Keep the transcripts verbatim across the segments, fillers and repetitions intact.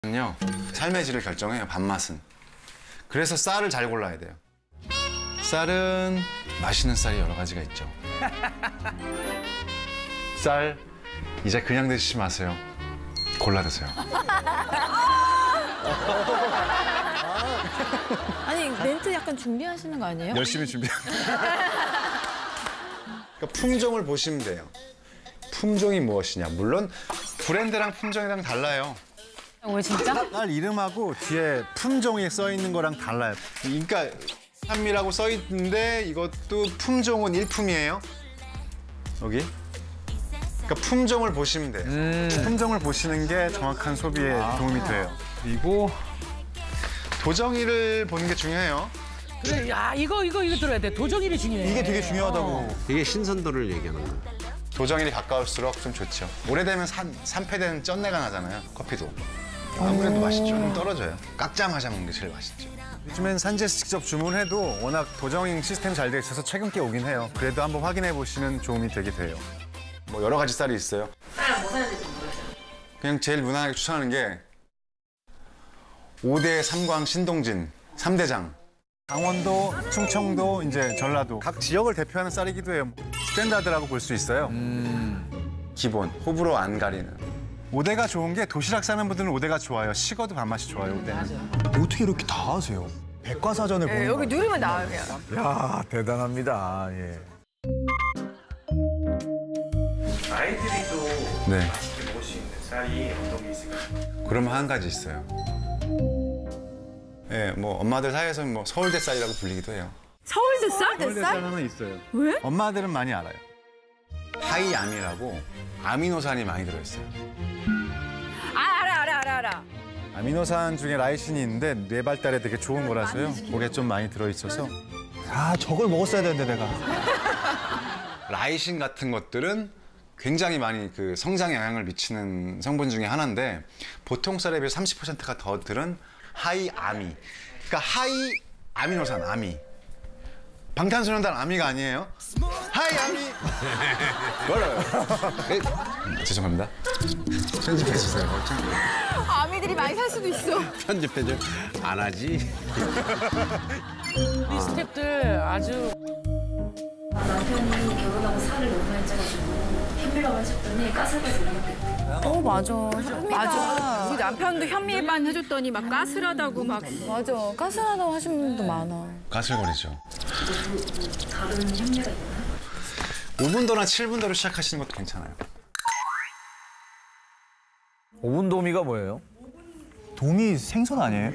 요 삶의 질을 결정해요, 밥맛은. 그래서 쌀을 잘 골라야 돼요. 쌀은 맛있는 쌀이 여러 가지가 있죠. 쌀 이제 그냥 드시지 마세요. 골라 드세요. 아니 멘트 약간 준비하시는 거 아니에요? 열심히 준비합니다. 그러니까 품종을 보시면 돼요. 품종이 무엇이냐. 물론 브랜드랑 품종이랑 달라요. 왜 진짜? 쌀 이름하고 뒤에 품종이 써 있는 거랑 달라요. 그러니까 산미라고 써 있는데 이것도 품종은 일품이에요. 여기. 그러니까 품종을 보시면 돼요. 음. 품종을 보시는 게 정확한 소비에 아. 도움이 돼요. 그리고 도정이를 보는 게 중요해요. 그래, 야 이거 이거 이거 들어야 돼. 도정일이 중요해. 이게 되게 중요하다고. 어. 이게 신선도를 얘기하는 거야. 도정일이 가까울수록 좀 좋죠. 오래되면 산, 산패되는 쩐내가 나잖아요, 커피도. 아무래도 맛이 좀 떨어져요. 깎자마자 먹는 게 제일 맛있죠. 요즘엔 산지에서 직접 주문해도 워낙 도정잉 시스템 잘 돼 있어서 최근께 오긴 해요. 그래도 한번 확인해 보시는 도움이 되게 돼요. 뭐 여러 가지 쌀이 있어요. 쌀은 뭐 사야 될지 모르겠어요. 그냥 제일 무난하게 추천하는 게 오 대 삼광 신동진 삼 대장. 강원도, 충청도, 이제 전라도 각 지역을 대표하는 쌀이기도 해요. 스탠다드라고 볼 수 있어요. 음. 기본, 호불호 안 가리는. 오대가 좋은 게 도시락 싸는 분들은 오대가 좋아요. 식어도 밥맛이 좋아요, 오대는. 어떻게 이렇게 다 아세요? 백과사전을 보는 여기 거예요. 누르면 나와요. 야 대단합니다. 예. 아이들이도 네. 맛있게 먹을 수 있는 쌀이 어떤 게 있을까요? 그러면 한 가지 있어요. 예, 뭐 엄마들 사이에서는 뭐 서울대 쌀이라고 불리기도 해요. 서울대 쌀? 서울대 쌀 하나 있어요. 왜? 엄마들은 많이 알아요. 하이아미라고 아미노산이 많이 들어있어요. 아 알아 알아 알아 알아. 아미노산 중에 라이신이 있는데 뇌 발달에 되게 좋은 거라서요. 그게 좀 많이 들어있어서. 아 저걸 먹었어야 되는데 내가. 라이신 같은 것들은 굉장히 많이 그 성장에 영향을 미치는 성분 중에 하나인데 보통 쌀에 비해 삼십 퍼센트가 더 들은 하이아미. 그러니까 하이 아미노산, 아미. 방탄소년단 아미가 아니에요. 하이아미. 뭐라요? 죄송합니다. 편집해 주세요. 아미들이 많이 살 수도 있어. 편집해줘. 안 하지. 우리 스태프들 아주. 남편이 결혼하고 살을 너무 많이 쪄가지고 현미밥 하셨더니 가스가스 나겠대. 어 맞아. 맞아. 우리 남편도 현미밥 해줬더니 막 가스라다고 막. 맞아. 가스라다고 하시는 분도 많아. 가슬거리죠. 다른 현미가 있나요? 오 분도나 칠 분도로 시작하시는 것도 괜찮아요. 오 분 도미가 뭐예요? 도미 생선 아니에요?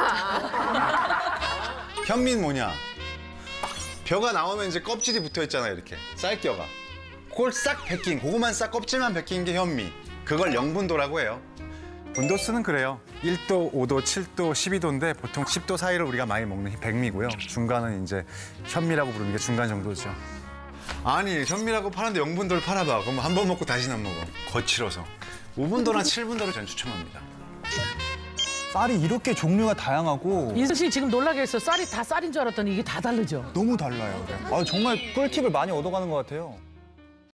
현미는 뭐냐? 벼가 나오면 이제 껍질이 붙어 있잖아요, 이렇게. 쌀겨가. 그걸 싹 벗긴, 그거만 싹 껍질만 벗긴 게 현미. 그걸 영분도라고 해요. 분도수는 그래요. 일 도, 오 도, 칠 도, 십이 도인데 보통 십 도 사이를 우리가 많이 먹는 백미고요. 중간은 이제 현미라고 부르는 게 중간 정도죠. 아니, 현미라고 파는데 영분도를 팔아봐. 그럼 한 번 먹고 다시는 안 먹어. 거칠어서. 오 분도나 칠 분도를 전 추천합니다. 쌀이 이렇게 종류가 다양하고 인석 씨 지금 놀라게 했어. 쌀이 다 쌀인 줄 알았더니 이게 다 다르죠. 너무 달라요. 아, 정말 꿀팁을 많이 얻어가는 것 같아요.